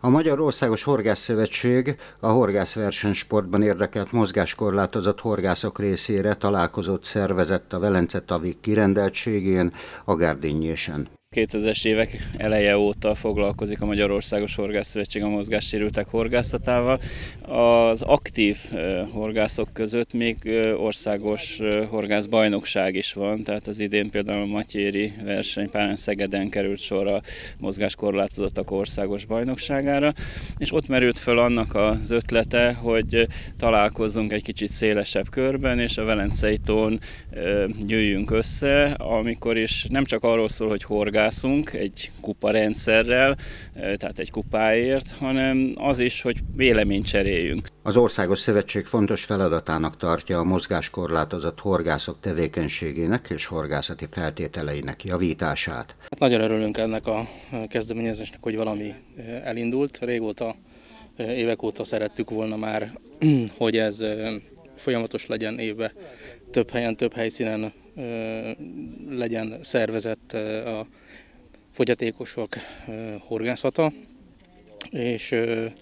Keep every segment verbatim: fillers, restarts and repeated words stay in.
A Magyar Országos Horgászszövetség a horgászversenysportban érdekelt mozgáskorlátozott horgászok részére találkozót szervezett a Velence-tavi kirendeltségén, Agárdinyésen. kétezres évek eleje óta foglalkozik a Magyar Országos Horgászszövetség a mozgássérültek horgászatával. Az aktív horgászok között még országos horgászbajnokság is van, tehát az idén például a matyéri versenypályán Szegeden került sor a mozgáskorlátozottak országos bajnokságára, és ott merült föl annak az ötlete, hogy találkozzunk egy kicsit szélesebb körben, és a Velencei tón gyűjjünk össze, amikor is nem csak arról szól, hogy horgász, egy kuparendszerrel, tehát egy kupáért, hanem az is, hogy véleményt cseréljünk. Az Országos Szövetség fontos feladatának tartja a mozgáskorlátozott horgászok tevékenységének és horgászati feltételeinek javítását. Hát nagyon örülünk ennek a kezdeményezésnek, hogy valami elindult. Régóta, évek óta szerettük volna már, hogy ez folyamatos legyen évben, több helyen, több helyszínen legyen szervezett a fogyatékosok horgászata, és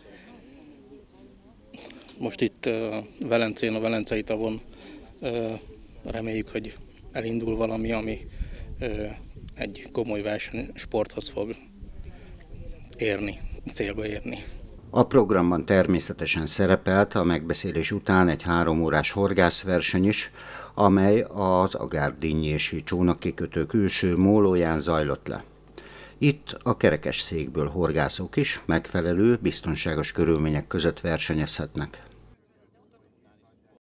most itt Velencén, a Velencei tavon reméljük, hogy elindul valami, ami egy komoly versenysporthoz fog érni, célba érni. A programban természetesen szerepelt a megbeszélés után egy három órás horgászverseny is, amely az agárdinyési csónakkikötő külső mólóján zajlott le. Itt a kerekesszékből horgászók is megfelelő, biztonságos körülmények között versenyezhetnek.